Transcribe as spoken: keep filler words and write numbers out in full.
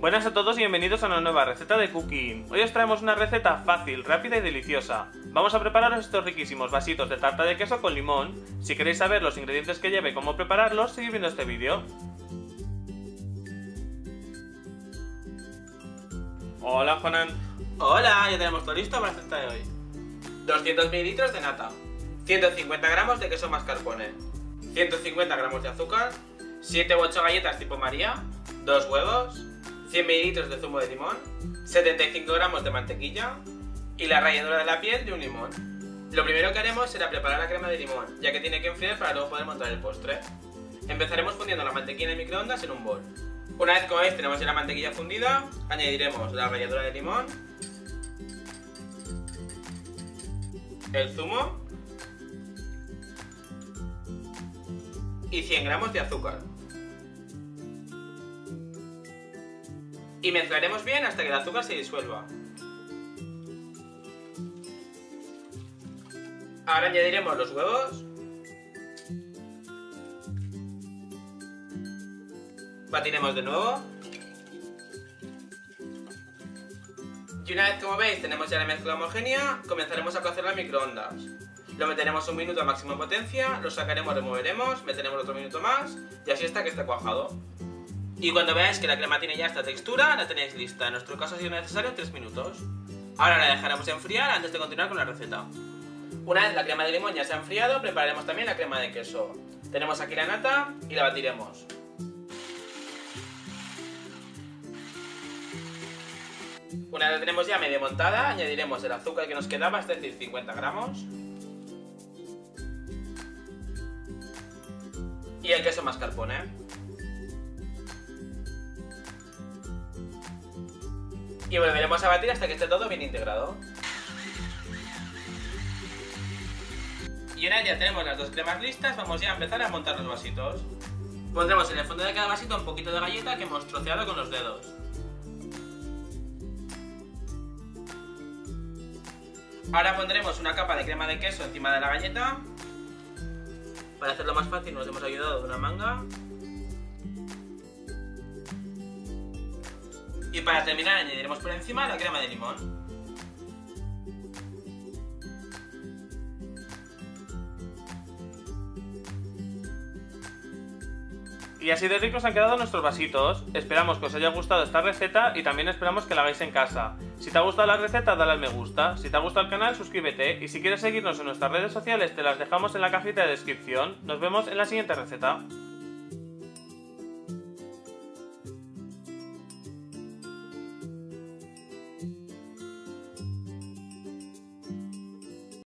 Buenas a todos y bienvenidos a una nueva receta de cooking. Hoy os traemos una receta fácil, rápida y deliciosa. Vamos a prepararos estos riquísimos vasitos de tarta de queso con limón. Si queréis saber los ingredientes que lleve y cómo prepararlos, seguid viendo este vídeo. Hola, Juanan. Hola, ya tenemos todo listo para la receta de hoy. doscientos mililitros de nata, ciento cincuenta gramos de queso mascarpone, ciento cincuenta gramos de azúcar, siete u ocho galletas tipo María, dos huevos, cien mililitros de zumo de limón, setenta y cinco gramos de mantequilla y la ralladura de la piel de un limón. Lo primero que haremos será preparar la crema de limón, ya que tiene que enfriar para luego poder montar el postre. Empezaremos fundiendo la mantequilla en el microondas en un bol. Una vez, como veis, tenemos ya la mantequilla fundida, añadiremos la ralladura de limón, el zumo y cien gramos de azúcar. Y mezclaremos bien hasta que el azúcar se disuelva. Ahora añadiremos los huevos, batiremos de nuevo y una vez, como veis, tenemos ya la mezcla homogénea, comenzaremos a cocerla en microondas. Lo meteremos un minuto a máxima potencia, lo sacaremos, removeremos, meteremos otro minuto más y así hasta que esté cuajado. Y cuando veáis que la crema tiene ya esta textura, la tenéis lista. En nuestro caso ha sido necesario tres minutos. Ahora la dejaremos enfriar antes de continuar con la receta. Una vez la crema de limón ya se ha enfriado, prepararemos también la crema de queso. Tenemos aquí la nata y la batiremos. Una vez la tenemos ya medio montada, añadiremos el azúcar que nos quedaba, es decir, cincuenta gramos. Y el queso mascarpone. Y volveremos a batir hasta que esté todo bien integrado. Y una vez ya tenemos las dos cremas listas, vamos ya a empezar a montar los vasitos. Pondremos en el fondo de cada vasito un poquito de galleta que hemos troceado con los dedos. Ahora pondremos una capa de crema de queso encima de la galleta. Para hacerlo más fácil nos hemos ayudado de una manga. Y para terminar añadiremos por encima la crema de limón. Y así de ricos han quedado nuestros vasitos. Esperamos que os haya gustado esta receta y también esperamos que la hagáis en casa. Si te ha gustado la receta, dale al me gusta. Si te ha gustado el canal, suscríbete. Y si quieres seguirnos en nuestras redes sociales, te las dejamos en la cajita de descripción. Nos vemos en la siguiente receta.